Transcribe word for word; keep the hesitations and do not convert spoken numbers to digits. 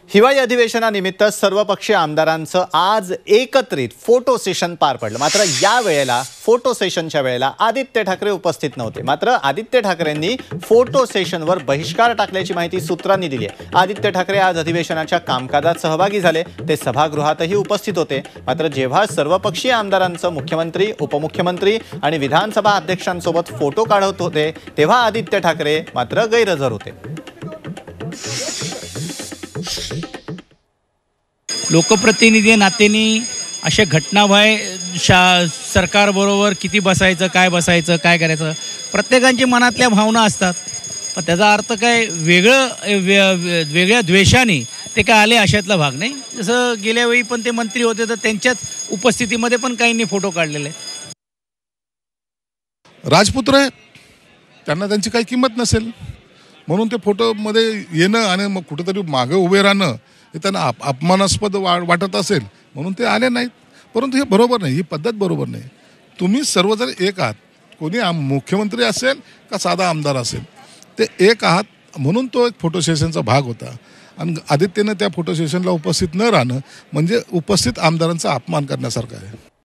हिवाळी अधिवेशनानिमित्त सर्वपक्षीय आमदारांचं आज एकत्रित फोटो सेशन पार पडलं। मात्र या वेळेला फोटो सेशनच्या वेळेला आदित्य ठाकरे उपस्थित नव्हते। मात्र आदित्य ठाकरेंनी फोटो सेशनवर बहिष्कार टाकल्याची माहिती सूत्रांनी दिली आहे। आदित्य ठाकरे आज अधिवेशनाच्या कामकाजात सहभागी झाले, ते सभागृहातही उपस्थित होते। मात्र जेव्हा सर्वपक्षीय आमदारांचं मुख्यमंत्री, उपमुख्यमंत्री आणि विधानसभा अध्यक्षांसोबत फोटो काढत होते तेव्हा आदित्य ठाकरे मात्र गैरहजर होते। लोकप्रतिनिधी नातेनी अशा घटनाबाह्य शा सरकारबरोबर किती बसायचं, काय बसायचं, काय करायचं, प्रत्येकांची मनातल्या भावना असतात। पण त्याचा अर्थ काय वेगळं वे, वेगळ्या द्वेषाने ते काय आले अशातला भाग नाही। जसं गेल्या वेळी पण ते मंत्री होते तर त्यांच्याच उपस्थितीमध्ये पण काहींनी फोटो काढलेले। राजपुत्र आहे, त्यांना त्यांची काही किंमत नसेल म्हणून ते फोटोमध्ये येणं आणि मग कुठेतरी मागे उभे राहणं हे त्यांना अप अपमानास्पद वा वाटत असेल म्हणून ते आले नाहीत। परंतु हे बरोबर नाही, ही पद्धत बरोबर नाही। तुम्ही सर्वजण एक आहात, कोणी मुख्यमंत्री असेल का साधा आमदार असेल, ते एक आहात म्हणून तो एक फोटो सेशनचा भाग होता। आणि आदित्यनं त्या फोटो सेशनला उपस्थित न राहणं म्हणजे उपस्थित आमदारांचा अपमान करण्यासारखं आहे।